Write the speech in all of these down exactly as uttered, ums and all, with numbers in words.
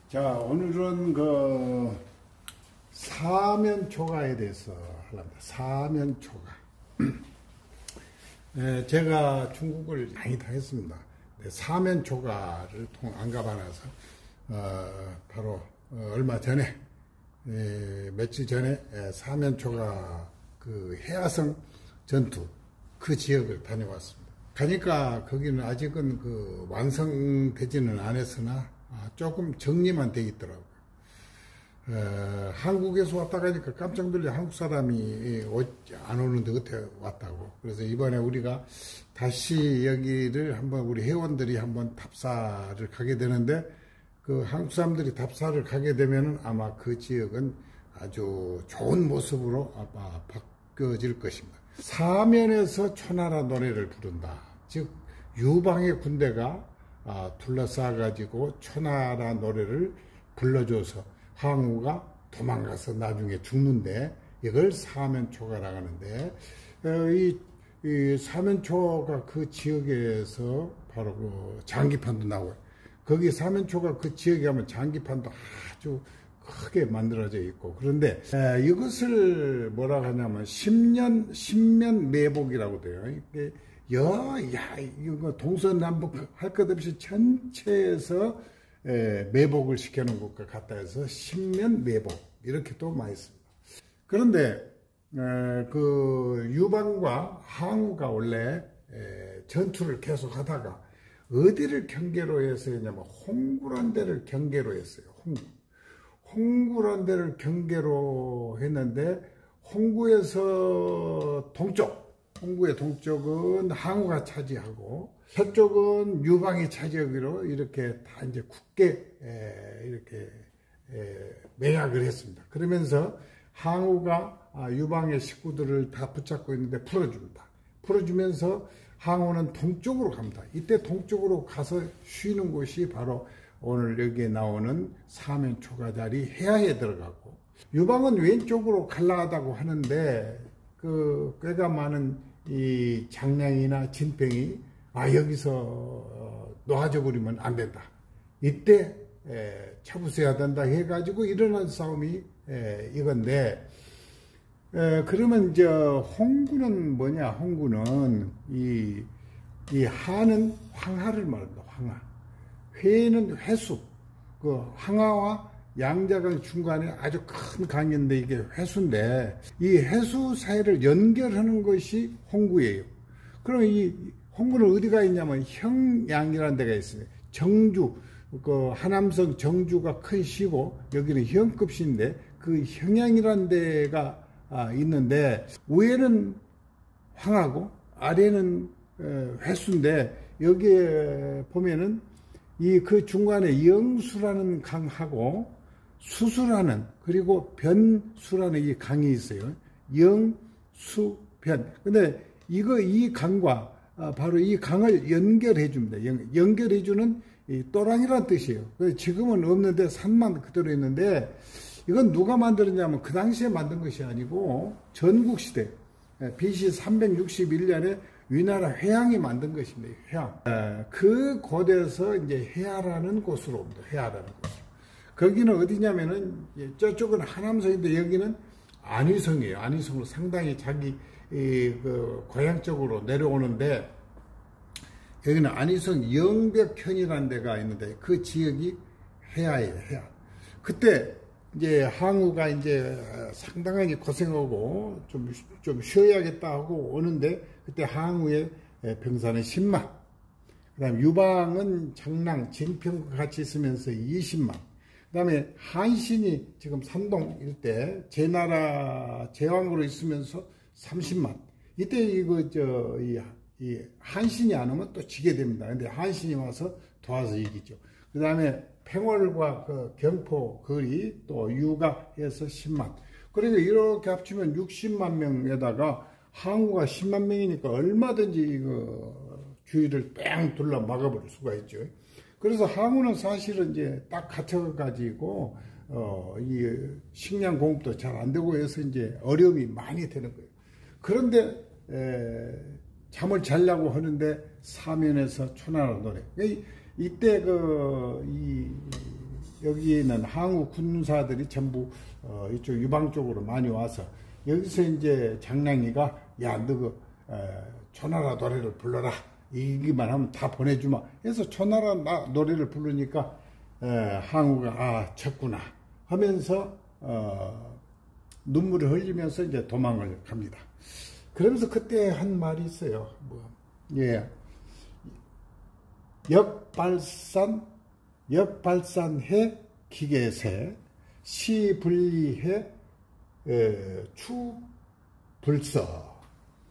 자, 오늘은 그 사면초가에 대해서 하려합니다. 사면초가. 네, 제가 중국을 많이 다녔습니다. 네, 사면초가를 통 안 가봐놔서 어, 바로 어, 얼마 전에 에, 며칠 전에 에, 사면초가 그 해화성 전투 그 지역을 다녀왔습니다. 가니까 거기는 아직은 그 완성되지는 않았으나 아, 조금 정리만 돼 있더라고요. 어, 한국에서 왔다 가니까 깜짝 놀래 한국 사람이 안 오는데 어떻게 왔다고. 그래서 이번에 우리가 다시 여기를 한번 우리 회원들이 한번 답사를 가게 되는데 그 한국 사람들이 답사를 가게 되면은 아마 그 지역은 아주 좋은 모습으로 아마 바뀌어질 것입니다. 사면에서 초나라 노래를 부른다. 즉 유방의 군대가 아, 둘러싸가지고 초나라 노래를 불러줘서 항우가 도망가서 나중에 죽는데 이걸 사면초가라고 하는데 어, 이, 이 사면초가 그 지역에서 바로 그 장기판도 나오고 거기 사면초가 그 지역에 가면 장기판도 아주 크게 만들어져 있고 그런데 에, 이것을 뭐라고 하냐면 십년 십면 매복이라고 돼요. 이게 여, 야, 이거 동서남북 할 것 없이 전체에서 에, 매복을 시켜놓은 것과 같다 해서 십면 매복 이렇게 또 많이 씁니다. 그런데 에, 그 유방과 항우가 원래 에, 전투를 계속 하다가 어디를 경계로 해서 했냐면 홍구란 데를 경계로 했어요. 홍구. 홍구란 데를 경계로 했는데 홍구에서 동쪽 홍구의 동쪽은 항우가 차지하고 서쪽은 유방이 차지하기로 이렇게 다 이제 굳게 에, 이렇게 에, 매약을 했습니다. 그러면서 항우가 아, 유방의 식구들을 다 붙잡고 있는데 풀어줍니다. 풀어주면서 항우는 동쪽으로 갑니다. 이때 동쪽으로 가서 쉬는 곳이 바로 오늘 여기에 나오는 사면초가 자리 해야에 들어가고 유방은 왼쪽으로 갈라하다고 하는데 그 꽤가 많은 이 장량이나 진평이 아 여기서 놓아져 버리면 안 된다. 이때 에, 쳐부숴야 된다 해가지고 일어난 싸움이 에, 이건데 에, 그러면 이제 홍구는 뭐냐? 홍구는 이, 이 하는 황하를 말합니다. 황하. 회는 회수. 그 황하와 양자강 중간에 아주 큰 강인데 이게 회수인데 이 회수 사이를 연결하는 것이 홍구예요. 그럼 이 홍구는 어디가 있냐면 형양이라는 데가 있어요. 정주, 그 하남성 정주가 큰 시고 여기는 형급시인데 그 형양이라는 데가 있는데 위에는 황하고 아래는 회수인데 여기에 보면은 이 그 중간에 영수라는 강하고 수수라는 그리고 변수라는 이 강이 있어요. 영, 수, 변. 근데 이거 이 강과 아, 바로 이 강을 연결해 줍니다. 연, 연결해 주는 이 또랑이라는 뜻이에요. 지금은 없는데 산만 그대로 있는데 이건 누가 만들었냐면 그 당시에 만든 것이 아니고 전국시대 비씨 삼백육십일 년에 위나라 회양이 만든 것입니다. 회양. 그 곳에서 이제 해야라는 곳으로 옵니다. 해야라는 곳. 거기는 어디냐면은 저쪽은 하남성인데 여기는 안위성이에요. 안위성으로 상당히 자기 그 고향 쪽으로 내려오는데 여기는 안위성 영벽현이라는 데가 있는데 그 지역이 해야예요. 해야. 그때 이제 항우가 이제 상당하게 고생하고 좀, 좀 쉬어야겠다 하고 오는데 그때 항우의 병사는 십만, 그 다음에 유방은 장랑, 진평과 같이 있으면서 이십만, 그 다음에 한신이 지금 산동 일대 제나라 제왕으로 있으면서 삼십만. 이때 이거 저 이 이 한신이 안 오면 또 지게 됩니다. 근데 한신이 와서 도와서 이기죠. 그 다음에 팽월과 그 경포 거리 또 유가해서 십만. 그러니까 이렇게 합치면 육십만 명에다가 항우가 십만 명이니까 얼마든지 이거 주위를 뺑 둘러 막아버릴 수가 있죠. 그래서 항우는 사실은 이제 딱 갇혀가지고, 어, 이 식량 공급도 잘 안 되고 해서 이제 어려움이 많이 되는 거예요. 그런데, 에, 잠을 자려고 하는데 사면에서 초나라 노래. 이, 이때 그, 이, 여기는 항우 군사들이 전부 어, 이쪽 유방 쪽으로 많이 와서 여기서 이제 장량이가 야 너 그 초나라 노래를 불러라 이기만 하면 다 보내주마 해서 초나라 노래를 부르니까 에, 항우가 아 쳤구나 하면서 어, 눈물을 흘리면서 이제 도망을 갑니다. 그러면서 그때 한 말이 있어요. 뭐, 예, 역발산 역발산해 기계세 시분리해 에, 추불서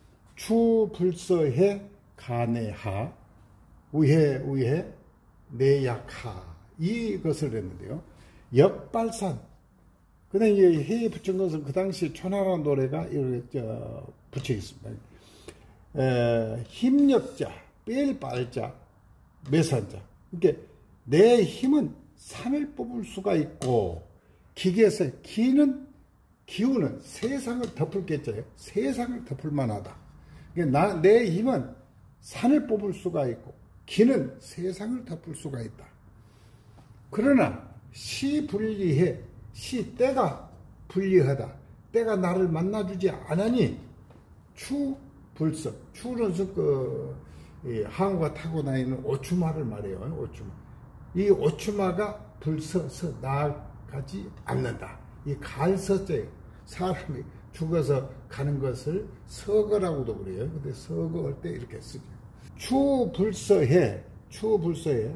추불서해 가내하 우해 우해 내약하 이것을 했는데요. 역발산 근데 이제 해에 붙인 것은 그 당시 초나라 노래가 이렇게 붙여 있습니다. 에, 힘력자, 뺄 빨자, 매산자. 그러니까 내 힘은 산을 뽑을 수가 있고 기계에서 기는 기운은 세상을 덮을 겠자요. 세상을 덮을 만하다. 그러니까 나, 내 힘은 산을 뽑을 수가 있고 기는 세상을 덮을 수가 있다. 그러나 시분리해 시 때가 불리하다. 때가 나를 만나주지 않으니 추 불서 추는 그 항우가 타고 다니는 오추마를 말해요. 오추마. 이 오추마가 불서서 나아가지 않는다. 이 갈서자예요. 사람이 죽어서 가는 것을 서거라고도 그래요. 근데 서거할 때 이렇게 쓰죠. 추 불서해 추 불서해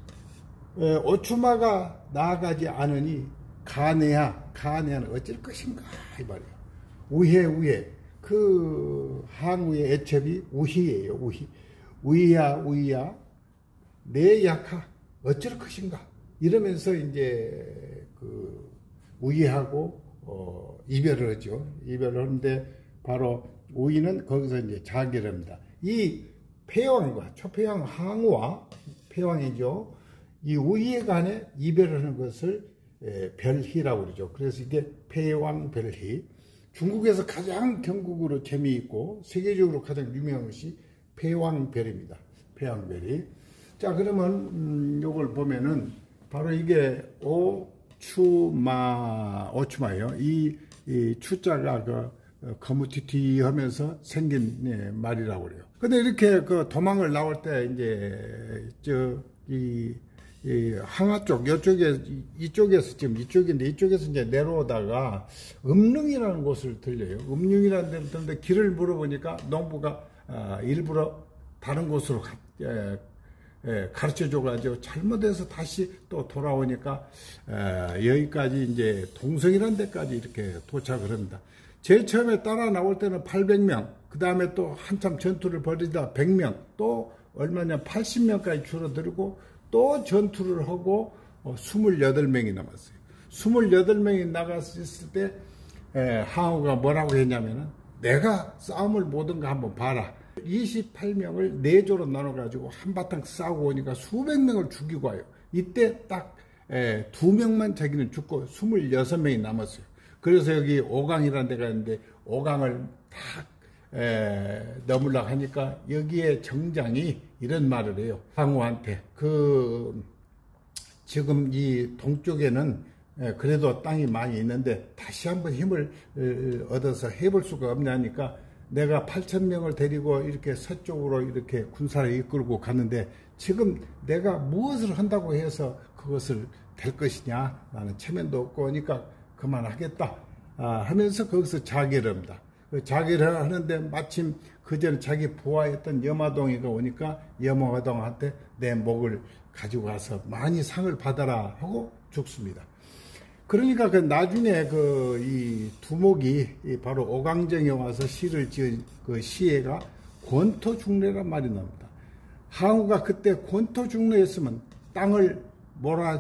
오추마가 나아가지 않으니 가내야 가내야는 어쩔 것인가 이 말이에요. 우해 우해 그 항우의 애첩이 우희예요. 우희 우희야 우희야 내 약하 어쩔 것인가 이러면서 이제 그 우희하고 어, 이별을 하죠. 이별을 하는데 바로 우희는 거기서 이제 자기를 합니다. 이 폐왕과 초폐왕 항우와 폐왕이죠. 이 우희에 간에 이별을 하는 것을 에, 별희라고 그러죠. 그래서 이게 폐왕별희. 중국에서 가장 경국으로 재미있고 세계적으로 가장 유명한 것이 폐왕별입니다. 폐왕별이. 자, 그러면 음, 요걸 보면은 바로 이게 오추마 오추마예요. 이, 이 추자가 그 거무튀튀하면서 생긴 네, 말이라고 그래요. 근데 이렇게 그 도망을 나올 때 이제 저이 이 항하 쪽, 이쪽에, 이쪽에서, 지금 이쪽인데, 이쪽에서 이제 내려오다가 음릉이라는 곳을 들려요. 음릉이라는 데를 들는데 길을 물어보니까 농부가 아, 일부러 다른 곳으로 가, 예, 예, 가르쳐 줘가지고 잘못해서 다시 또 돌아오니까 에, 여기까지 이제 동성이라는 데까지 이렇게 도착을 합니다. 제일 처음에 따라 나올 때는 팔백 명, 그 다음에 또 한참 전투를 벌이다 백 명, 또 얼마냐 팔십 명까지 줄어들고 또 전투를 하고 어, 이십팔 명이 남았어요. 이십팔 명이 나갔을 때 에, 항우가 뭐라고 했냐면은 내가 싸움을 모든가 한번 봐라. 이십팔 명을 네 조로 나눠가지고 한바탕 싸우고 오니까 수백 명을 죽이고 와요. 이때 딱 두 명만 자기는 죽고 이십육 명이 남았어요. 그래서 여기 오강이라는 데가 있는데 오강을 딱 에, 넘으려고 하니까 여기에 정장이 이런 말을 해요. 항우한테 그 지금 이 동쪽에는 에, 그래도 땅이 많이 있는데 다시 한번 힘을 에, 얻어서 해볼 수가 없냐니까 내가 팔천 명을 데리고 이렇게 서쪽으로 이렇게 군사를 이끌고 갔는데 지금 내가 무엇을 한다고 해서 그것을 될 것이냐, 나는 체면도 없고 하니까 그만하겠다 아, 하면서 거기서 자결을 합니다. 그 자결을 하는데 마침 그 전에 자기 부하였던 여마동이가 오니까 여마동한테 내 목을 가지고 가서 많이 상을 받아라 하고 죽습니다. 그러니까 그 나중에 그 이 두목이 바로 오강정에 와서 시를 지은 그 시애가 권토중래란 말이 나옵니다. 항우가 그때 권토중래였으면 땅을 몰아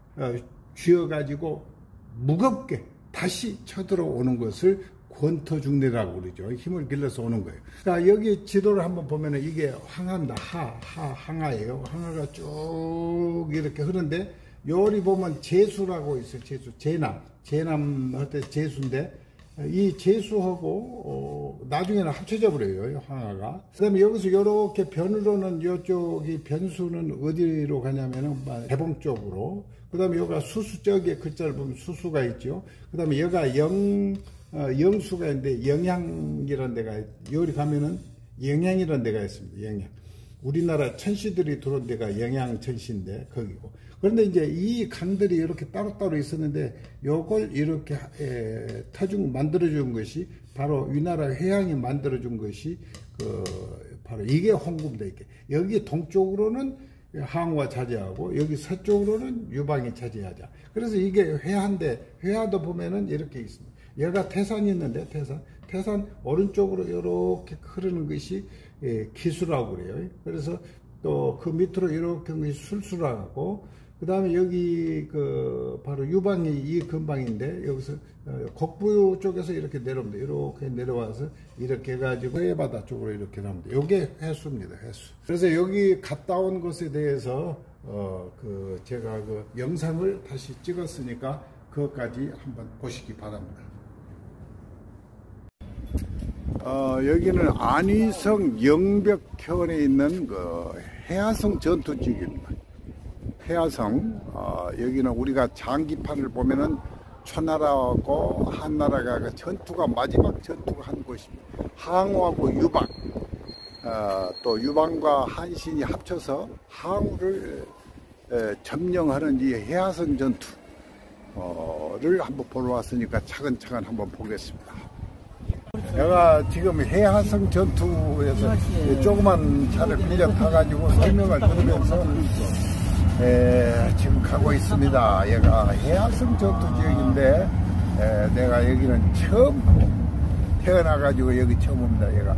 쥐어가지고 무겁게 다시 쳐들어오는 것을 권토중래라고 그러죠. 힘을 길러서 오는 거예요. 자, 여기 지도를 한번 보면은 이게 항하입니다. 하, 하, 항하예요. 항하가 쭉 이렇게 흐르는데 요리 보면 제수라고 있어요. 제수. 제남. 제남 할 때 제수인데 이 제수하고 어, 나중에는 합쳐져 버려요, 항아가. 그다음에 여기서 이렇게 변으로는 이쪽이 변수는 어디로 가냐면은 대봉 쪽으로. 그다음에 여기가 수수, 저기에 글자를 보면 수수가 있죠. 그다음에 여기가 영 어, 영수가 있는데 영양이라는 데가, 여기 가면은 영양이라는 데가 있습니다. 영양. 우리나라 천시들이 들어온 데가 영양천시인데 거기고. 그런데 이제 이 강들이 이렇게 따로따로 있었는데 요걸 이렇게 에, 터중 만들어준 것이 바로 위나라 회양이 만들어준 것이 그 바로 이게 홍금도 있게. 여기 동쪽으로는 항우가 차지하고 여기 서쪽으로는 유방이 차지하자. 그래서 이게 회한데, 회화도 보면은 이렇게 있습니다. 여기가 태산이 있는데 태산, 태산 오른쪽으로 이렇게 흐르는 것이 예, 기수라고 그래요. 그래서 또 그 밑으로 이렇게 것이 술수라고, 그 다음에 여기 그 바로 유방이 이 근방인데 여기서 어, 곡부 쪽에서 이렇게 내려옵니다. 이렇게 내려와서 이렇게 해가지고 해바다 쪽으로 이렇게 나옵니다. 이게 해수입니다. 해수. 그래서 여기 갔다 온 것에 대해서 어, 그 제가 그 영상을 다시 찍었으니까 그것까지 한번 보시기 바랍니다. 어, 여기는 안위성 영벽현에 있는 그 해화성 전투지역입니다. 해화성, 어, 여기는 우리가 장기판을 보면은 초나라하고 한나라가 그 전투가 마지막 전투가 한 곳입니다. 항우하고 유방, 어, 또 유방과 한신이 합쳐서 항우를 에, 점령하는 이 해화성 전투를 어, 한번 보러 왔으니까 차근차근 한번 보겠습니다. 내가 지금 해화성 전투에서 조그만 차를 빌려 타가지고 설명을 들으면서 에, 지금 가고 있습니다. 얘가 해화성 전투 지역인데 에, 내가 여기는 처음 태어나가지고 여기 처음 옵니다. 얘가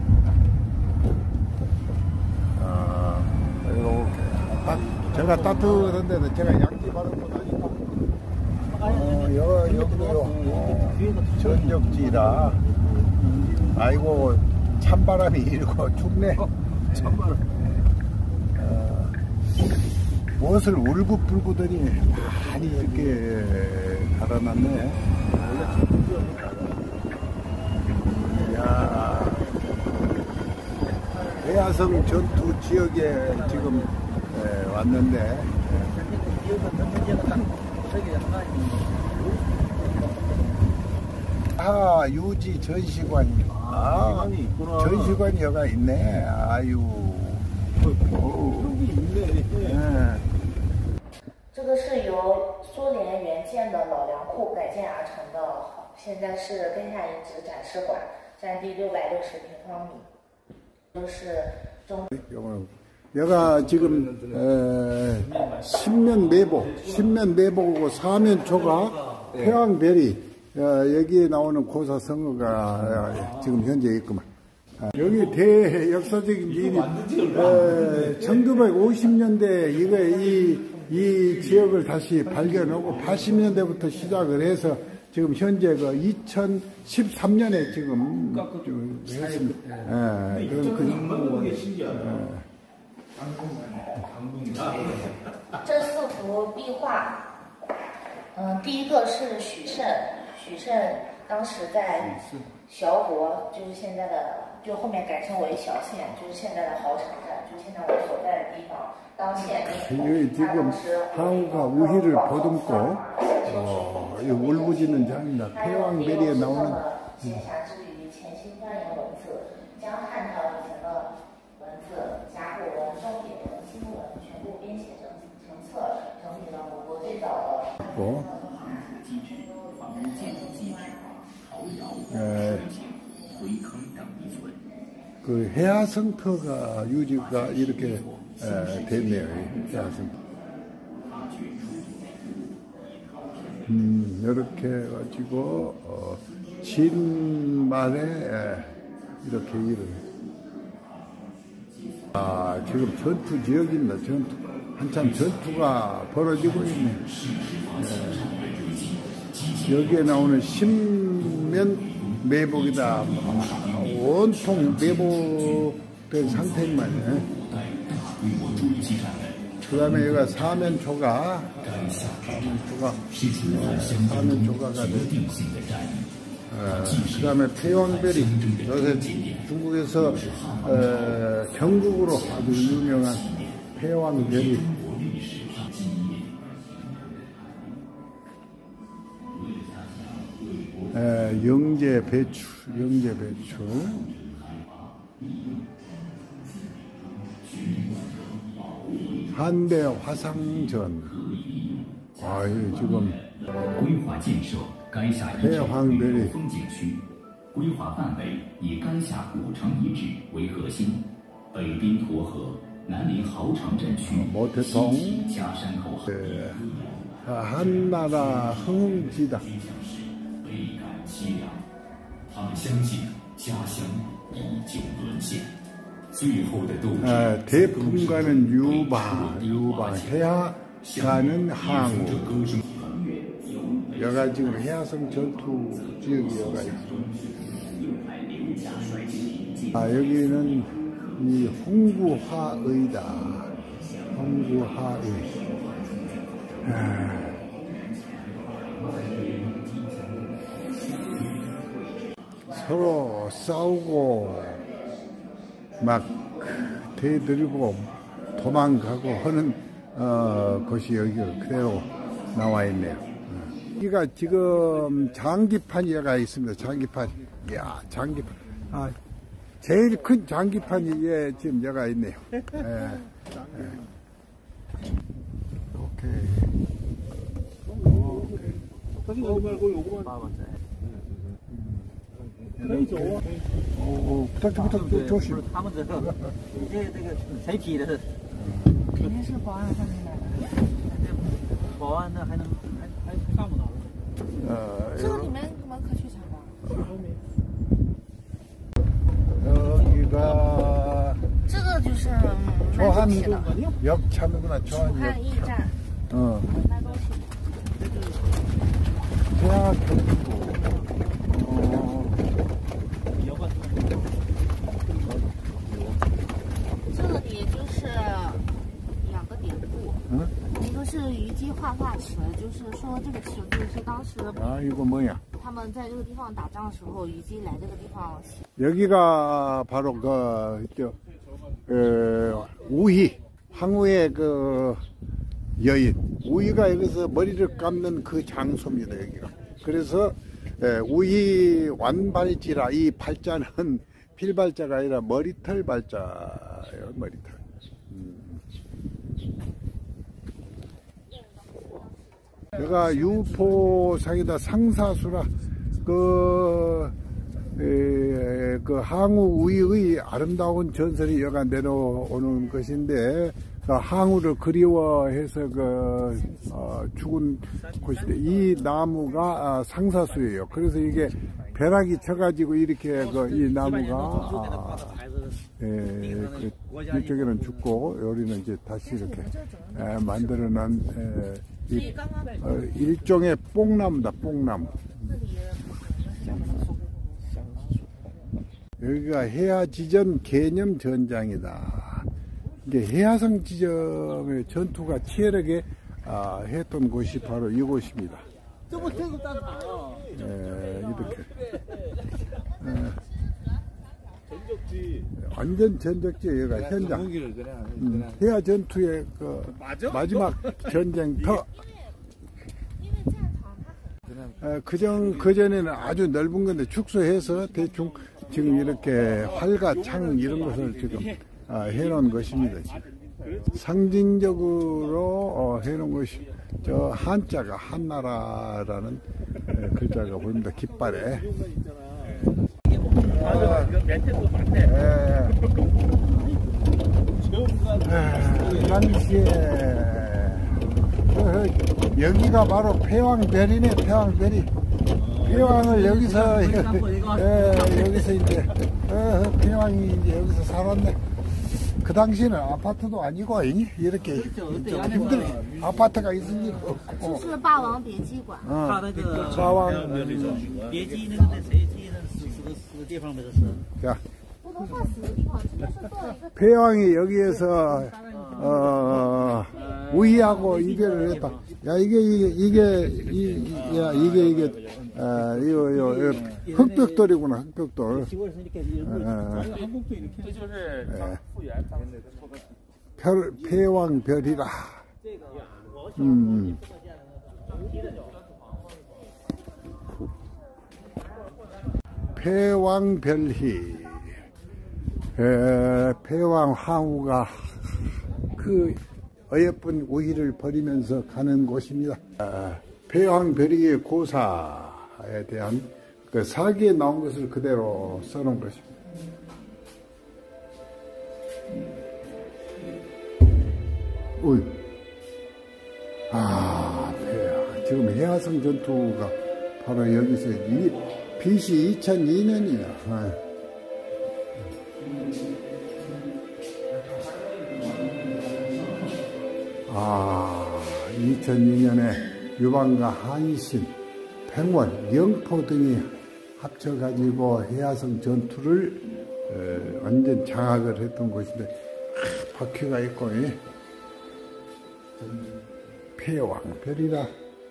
아, 이렇게 딱 제가 따뜻한데도 제가 양지 바르고 다니까 어, 여, 여기도요 어, 전적지라 아이고 찬바람이 일고 춥네. 어, 찬바람. 어, 무엇을 울고불고더니 많이 이렇게 달아났네. 야, 해화성 전투 지역에 지금 에, 왔는데. 아, 유지 전시관이. 아, 전시관이 여가 있네. 아유. 여기 있네. 네. 这个是由苏联援建的老粮库改建而成的，现在是根下遗址展示馆，占地六百六十平方米，都是中。 여가 지금 에, 십면 내복, 십면 내복하고 사면 초가 태왕별이 여기에 나오는 고사 성어가 지금 현재 있구만. 여기 대역사적인 일이 천구백오십 년대 이거 이, 이 지역을 다시 발견하고 팔십 년대부터 시작을 해서 지금 현재 그 이천십삼 년에 지금 했습니다. 예, 그럼 그, 这四幅壁画，嗯，第一个是许慎，许慎当时在萧国，就是现在的，就后面改称为萧县，就是现在的豪城站，就是现在我所在的地方。当县令， 지금 항우가 우희를 보듬고 어, 이 울부짖는 장입니다. 태왕베리에 나오는 闲暇之余，潜心钻研文字，将汉朝以前的文字、甲骨文、钟点文、金文全部编写成成册，整理了我国最早的。 어? 에, 그 해화성터가 유지가 이렇게 에, 됐네요. 해화성터. 음, 이렇게 가지고 어, 진말에 에, 이렇게 일을. 아, 지금 전투 지역입니다. 전투. 한참 전투가 벌어지고 있네. 에, 여기에 나오는 십면 매복이다. 온통 매복된 상태만. 그 다음에 여기가 사면초가, 사면초가, 사면초가가 되죠. 어, 그 다음에 폐왕베리. 요새 중국에서 어, 전국으로 아주 유명한 폐왕베리. 에, 영재 배추, 영재 배추. 한대 화상전. 아, 이 지금 폐왕베리. 规划范围以垓下古城遗址为核心，北滨沱河，南临豪城镇区，西起嘉山口河。 한나라 흥흥지다. 倍感凄凉，他们相信家乡已经沦陷。最后的斗志。 아, 대풍가는 유방, 유방, 해하가는 항우. 여가 지금 해하성 전투 지역이 여가 있습니다. 아, 여기는 이 홍구화의다. 홍구화의. 아. 서로 싸우고 막 대들고 도망가고 하는 어, 것이 여기 그대로 나와 있네요. 여기가 지금 장기판이가 있습니다. 장기판. 이야, 장기판. 아, 제일 큰 장기판이 예, 지금 여가 있네요. 예, 예. 오케이. 사진 여기 말고 요거만. 아, 맞아요. 오, 부탁, 부탁, 조심. 他们这个，这这个谁批的？ 肯定是保安上面来的。 保安那还能还还看不到。 어, 这个里面门可去参观。 여기가 这个就是 조한도 역참이구나. 楚 조한 汉驿站， 어, 卖东西。 대학교고. 어, 这里就是两个典故， 응? 一个是虞姬画画池，就是说这个池子是当时 아, 이거 뭐야? 他们在这个地方打仗的时候，虞姬来这个地方。 여기가 바로 그, 저, 어, 우희, 항우의 그 여인. 우희가 여기서 머리를 감는 그 장소입니다, 여기가. 그래서, 에, 우희 완발지라, 이 발자는 필발자가 아니라 머리털 발자예요, 머리털. 음. 내가 유포상이다 상사수라, 그, 에, 그 항우 우희의 아름다운 전설이 여가 내려오는 것인데, 그 항우를 그리워해서 그 어, 죽은 곳인데 이 나무가 아, 상사수예요. 그래서 이게 벼락이 쳐가지고 이렇게 그 이 나무가 아, 예, 그 이쪽에는 죽고 여기는 이제 다시 이렇게 에, 만들어낸 에, 이, 어, 일종의 뽕나무다, 뽕나무. 여기가 해야지전 개념 전장이다. 이게 해야성 지점의 전투가 치열하게 아, 했던 곳이 바로 이곳입니다. 예, 이렇게. 예. 완전 전적지 여기가 현장. 음, 해야 전투의 그 마지막 전쟁터. 예, 그전 그전에는 아주 넓은 건데 축소해서 대충 지금 이렇게 활과 창 이런 것을 지금 아, 해놓은 것입니다. 지금. 상징적으로 어, 해놓은 것이 저 한자가 한나라라는 에, 글자가 보입니다. 깃발에. 아, 이 당시에 어, 여기가 바로 폐왕베리네. 폐왕베리. 폐왕을 여기서 예, 여기서 이제 어, 폐왕이 이제 여기서 살았네. 그 당시에는 아파트도 아니고 이렇게 좀 힘들게 아파트가 있을 일 없고. 这是霸王别姬馆。 他那个霸王别姬那个在谁记的死死的死的地方不是？ 자, 不能算死的地方，这就是做了一个。 폐왕이 여기에서 어, 우이하고 이별을 했다. 야, 이게, 이게, 이게, 이, 야, 이게, 이게, 아, 이거, 이거, 이거 흑벽돌이구나, 흑벽돌. 아, 한국도 이렇게. 별, 패왕별이라. 음. 패왕별희. 에, 패왕 항우가 그 어여쁜 우희를 버리면서 가는 곳입니다. 아, 패왕별희의 고사에 대한 그 사기에 나온 것을 그대로 써놓은 것입니다. 어이. 아, 네. 지금 해화성 전투가 바로 여기서 이, 비씨 이천이 년이야. 아. 아, 이천이 년에 유방과 한신, 팽원, 영포 등이 합쳐가지고 해화성 전투를 어, 완전 장악을 했던 곳인데, 아, 바퀴가 있고, 예. 패왕별이라.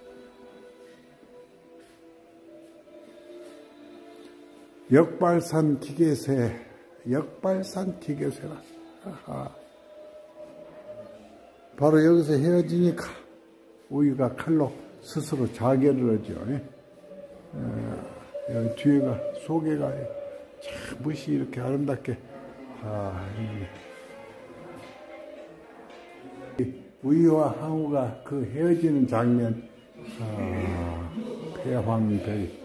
역발산 기계세, 역발산 기계세라. 아하. 바로 여기서 헤어지니까 우리가 칼로 스스로 자결을 하죠. 예? 어, 여기 뒤에가 소개가 참 무시 이렇게 아름답게 다 있네. 우이와 항우가 그 헤어지는 장면, 아, 패왕별.